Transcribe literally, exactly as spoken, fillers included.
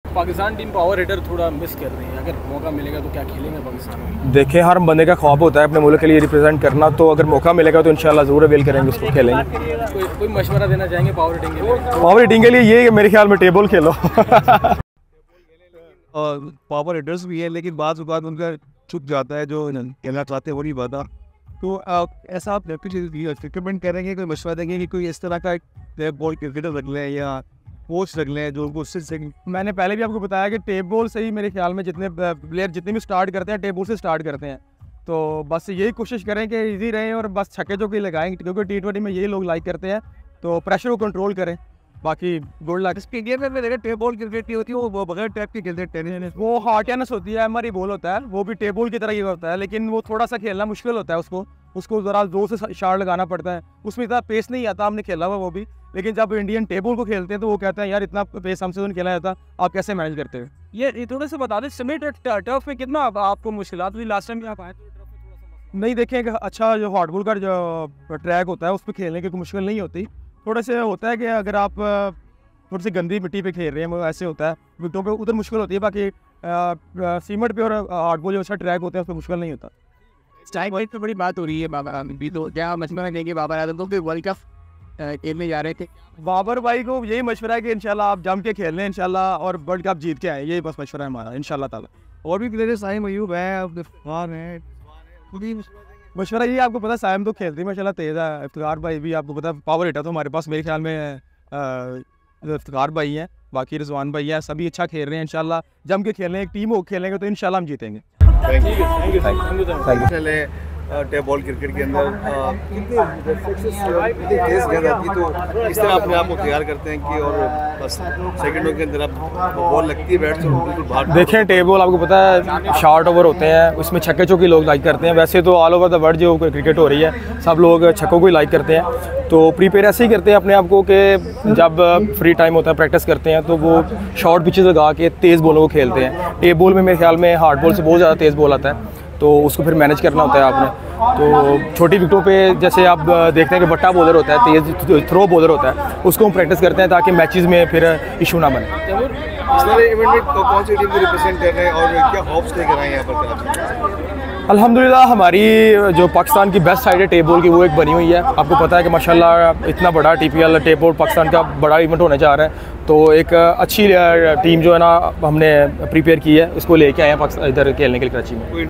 Pakistan team power hitter थोड़ा miss कर रही है, अगर मौका मिलेगा तो क्या खेलेंगे पाकिस्तान में? देखें, हर बंदे का ख्वाब होता है अपने मुल्क के लिए रिप्रेजेंट करना, तो अगर मौका मिलेगा तो इंशाल्लाह ज़रूर अवेल करेंगे, उसको खेलेंगे। कोई कोई मशवरा देना चाहेंगे पावर हिटिंग के लिए? पावर हिटिंग के लिए ये मेरे ख्याल में टेबल खेलो। और पावर हिटर्स भी है, लेकिन बाद बाद उनका छुप जाता है, जो कहना चाहते हैं वो नहीं पता। तो आ, ऐसा आप रिकमेंड करेंगे, कोई मशवरा देंगे कि कोई इस तरह का बॉल क्रिकेटर रख लें या कोच रख लें जो उनको उससे? मैंने पहले भी आपको बताया कि टेप बॉल से ही मेरे ख्याल में जितने प्लेयर जितने भी स्टार्ट करते हैं टेप बॉल से स्टार्ट करते हैं, तो बस यही कोशिश करें कि इजी रहें और बस छक्के चौके लगाएं, क्योंकि टी ट्वेंटी में यही लोग लाइक करते हैं, तो प्रेशर को कंट्रोल करें। बाकी गुड लक। इसके इंडिया में देखा टेप बॉल क्रिकेट नहीं होती, वो बगैर टैप के खेलते हैं टेनिस। वो हार्ड टेनिस होती है, हमारी बॉल होता है, वो भी टेप बॉल की तरह ही होता है, लेकिन वो थोड़ा सा खेलना मुश्किल होता है, उसको उसको ज़रा जोर से शार लगाना पड़ता है, उसमें इतना पेस नहीं आता। हमने खेला हुआ वो भी, लेकिन जब इंडियन टेबल को खेलते हैं तो वो कहते हैं यार इतना पेस हमसे तो नहीं खेला जाता, आप कैसे मैनेज करते हो? ये थोड़ा सा बता दें, समिट टर्फ में कितना आपको मुश्किलात हुई? लास्ट टाइम भी आप आए तो नहीं, देखें अच्छा जो हार्डबॉल का जो ट्रैक होता है उस पर खेलने की कोई मुश्किल नहीं होती। थोड़ा सा होता है कि अगर आप थोड़ी सी गंदी मिट्टी पे खेल रहे हैं वो ऐसे होता है, विकेटों पे उधर मुश्किल होती है। बाकी सीमेंट पे और हार्डबॉल जो अच्छा ट्रैक होते हैं उस पर मुश्किल नहीं होता। स्ट्राइक वाइट पे बड़ी बात हो रही है बाबा अभी, तो क्या मशवरा देंगे बाबर आजम को? फिर वर्ल्ड कप खेलने जा रहे थे, बाबर भाई को यही मशवरा है कि इंशाल्लाह आप जम के खेल लें इंशाल्लाह, और वर्ल्ड कप जीत के आए, यही बस मशवरा है हमारा इंशाल्लाह ताला। और भी प्लेयर्स साइम अयूब है, इफ्तिखार है, मशवरा ये आपको पता साइम तो खेलते हैं माशाल्लाह तेज़ है। इफ्तिखार भाई भी आपको पता पावर हिटर तो हमारे पास मेरे ख्याल में इफ्तिखार भाई हैं, बाकी रिजवान भाई हैं, सभी अच्छा खेल रहे हैं। इंशाल्लाह जम के खेल रहे हैं, एक टीम हो खेलेंगे तो इंशाल्लाह हम जीतेंगे। Thank you thank you thank you चले टेप बॉल क्रिकेट के अंदर कितनी तेज गेंद आती है, तो इस तरह अपने आप को तैयार करते हैं कि और बस सेकंडों के अंदर अब बॉल लगती है बैट से बिल्कुल बाहर। देखें, टेप बॉल आपको पता है शॉर्ट ओवर होते हैं, उसमें छक्के चौके लोग लाइक करते हैं। वैसे तो ऑल ओवर द वर्ल्ड जो क्रिकेट हो रही है सब लोग छक्कों को ही लाइक करते हैं, तो प्रीपेयर ऐसे ही करते हैं अपने आप को कि जब फ्री टाइम होता है प्रैक्टिस करते हैं तो वो शॉर्ट पिचेस लगा के तेज़ बॉलों को खेलते हैं। टेप बॉल में मेरे ख्याल में हार्ड बॉल से बहुत ज़्यादा तेज़ बॉल आता है, तो उसको फिर मैनेज करना होता है आपने। तो छोटी विकेटों पे जैसे आप देखते हैं कि बट्टा बॉलर होता है, तेज़ थ्रो बॉलर होता है, उसको हम प्रैक्टिस करते हैं ताकि मैचेस में फिर इशू ना बने। इस तरह इवेंट में कौन सी टीम को रिप्रेजेंट कर रहे हैं और क्या होप्स लेकर आए हैं यहाँ पर? अल्हम्दुलिल्लाह हमारी जो पाकिस्तान की बेस्ट साइड है टेप बॉल की वो एक बनी हुई है। आपको पता है कि माशाल्लाह इतना बड़ा T P L tape ball Pakistan का बड़ा इवेंट होने जा रहा है, तो एक अच्छी टीम जो है ना हमने प्रिपेयर की है, उसको लेके आए हैं इधर खेलने के लिए कराची में।